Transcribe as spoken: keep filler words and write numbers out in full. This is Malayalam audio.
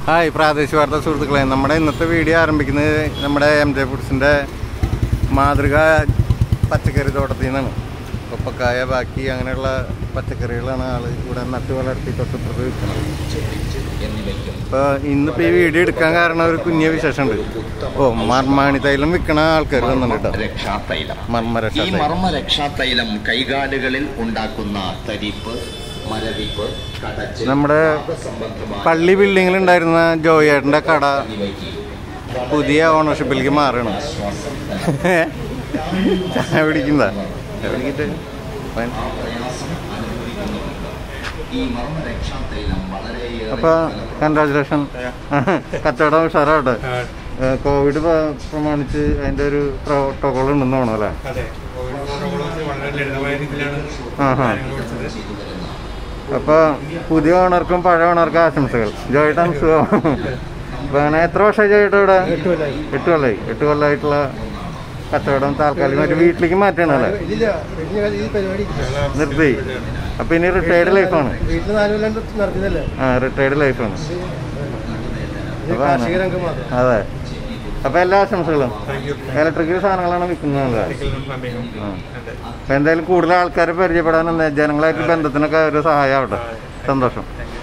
ഹായ് പ്രാദേശിക വാർത്താ സുഹൃത്തുക്കളെ, നമ്മുടെ ഇന്നത്തെ വീഡിയോ ആരംഭിക്കുന്നത് നമ്മുടെ എം ജെ ഫുഡ്സിൻ്റെ മാതൃക പച്ചക്കറി തോട്ടത്തിൽ നിന്നാണ്. കൊപ്പക്കായ, ബാക്കി അങ്ങനെയുള്ള പച്ചക്കറികളാണ് ആൾ ഇവിടെ നട്ട് വളർത്തി തൊട്ടിപ്പുറത്ത് വിൽക്കുന്നത്. ഇപ്പോൾ ഇന്നിപ്പോൾ ഈ വീഡിയോ എടുക്കാൻ കാരണം ഒരു കുഞ്ഞ വിശേഷമുണ്ട്. ഓ, മർമാണി തൈലം വിൽക്കണ ആൾക്കാർ വന്നിട്ട് മർമ്മരക്ഷാതൈലം കൈകാലുകളിൽ ഉണ്ടാക്കുന്ന തരിപ്പ്, നമ്മുടെ പള്ളി ബിൽഡിങ്ങിൽ ഉണ്ടായിരുന്ന ജോയേട്ടൻ്റെ കട പുതിയ ഓണർഷിപ്പിലേക്ക് മാറണം. ചായ പിടിക്കുന്നതാ പിടിക്കിട്ട് അപ്പൊ കൺഗ്രാജുലേഷൻ. കച്ചവടം ഉഷാറാവട്ടെ. കോവിഡ് പ്രമാണിച്ച് അതിന്റെ ഒരു പ്രോട്ടോകോൾ ഉണ്ടെന്ന് തോന്നുന്നു അല്ലേ? ആ ഹാ. അപ്പോൾ പുതിയ ഓണർക്കും പഴയ ഓണർക്കും ആശംസകൾ. ജോയിട്ടൻ സുഖം. അപ്പോൾ അങ്ങനെ എത്ര വർഷമായി ജോയിട്ട ഇവിടെ? എട്ട് കൊല്ലമായി. എട്ട് കൊല്ലമായിട്ടുള്ള കച്ചവടം താൽക്കാലികമായിട്ട് വീട്ടിലേക്ക് മാറ്റണല്ലേ? നിർത്തി. അപ്പോൾ ഇനി റിട്ടയർഡ് ലൈഫാണ്. ആ, റിട്ടയർഡ് ലൈഫാണ്. അപ്പോൾ അതെ. അപ്പോൾ എല്ലാ ആശംസകളും. ഇലക്ട്രിക്കൽ സാധനങ്ങളാണ് വിൽക്കുന്നത്. അപ്പോൾ എന്തായാലും കൂടുതൽ ആൾക്കാരെ പരിചയപ്പെടാൻ ജനങ്ങളായിട്ട് ബന്ധത്തിനൊക്കെ ഒരു സഹായമാവട്ടെ. സന്തോഷം.